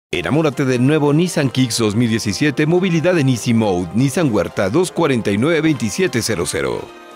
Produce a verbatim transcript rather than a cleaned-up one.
Enamórate del nuevo Nissan Kicks dos mil diecisiete, movilidad en Easy Mode, Nissan Huerta dos cuatro nueve dos siete cero cero.